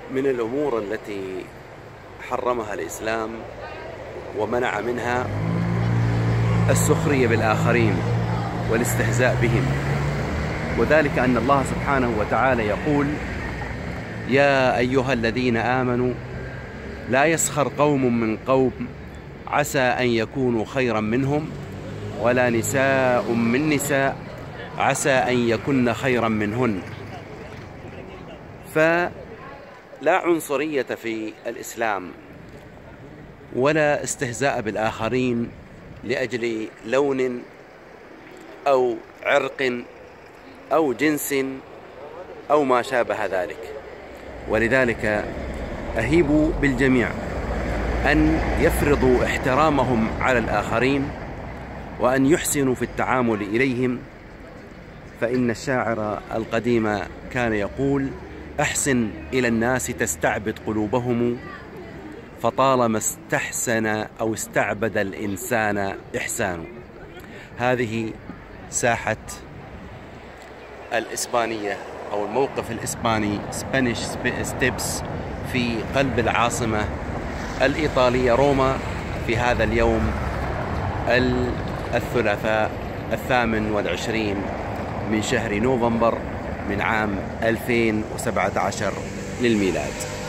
من الأمور التي حرمها الإسلام ومنع منها السخرية بالآخرين والاستهزاء بهم، وذلك أن الله سبحانه وتعالى يقول: يا أيها الذين آمنوا لا يسخر قوم من قوم عسى أن يكونوا خيرا منهم ولا نساء من نساء عسى أن يكن خيرا منهن. فلا عنصرية في الإسلام ولا استهزاء بالآخرين لأجل لون أو عرق أو جنس أو ما شابه ذلك. ولذلك أهيب بالجميع أن يفرضوا احترامهم على الآخرين وأن يحسنوا في التعامل إليهم، فإن الشاعر القديم كان يقول: أحسن إلى الناس تستعبد قلوبهم، فطالما استحسن أو استعبد الإنسان إحسان. هذه ساحة الإسبانية أو الموقف الإسباني سبانيش ستيبس في قلب العاصمة الإيطالية روما في هذا اليوم الثلاثاء 28 من شهر نوفمبر من عام 2017 للميلاد.